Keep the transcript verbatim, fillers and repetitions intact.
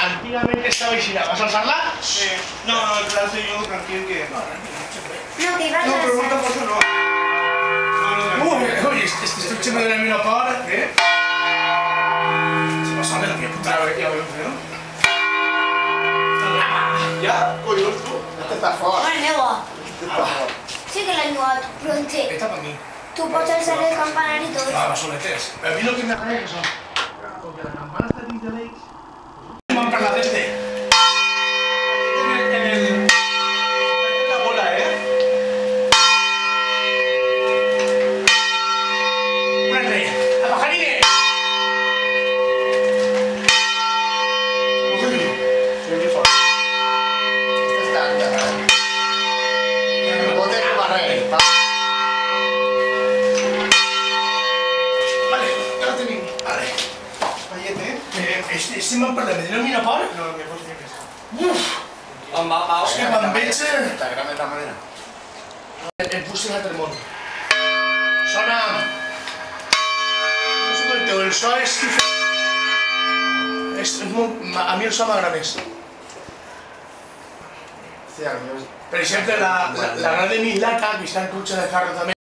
antiguamente estaba vigilada. ¿Vas a alzarla? Sí. No, no, la hace yo tranquilo que... No, tranquilo, no se puede. No, que vas No, a pero alzar. molta cosa no. No, no, Uy, tranquilo. uy, este estuche me duele a mí una pavada, ¿eh? Se pasa de la mía puta. A ver, ya veo, ¿no? Ja? Collons, tu? Este està fort. Bueno, aigua. Este està fort. Sí que l'he llogat, però en té. Esta para mí. Tu pots alçar el campanar i tot. Ah, las soletes. Pero a mí lo que me atrae que son. Porque la campana está dins de l'eix. Van per la teste. En el... En el... En la bola, eh? Una estrella. ¡A pajarine! Sí, que fort. Este està enterrat. No pot fer res. Vale, ya la tenim. Vale. Payet, eh? Eh, este, este me'n parla, me dina una part? No, que fos bien això. Uf! On va, Pau? És que me'n veig... eh, Està gran de la manera. El, el puse a Tremont. Sona... No sé com el teu, el so és diferent. És, és molt... A mi el so m'agrada més. Sí, el meu és... Per exemple, la, la, la gran de Milaca, que està en cotxe de carro també,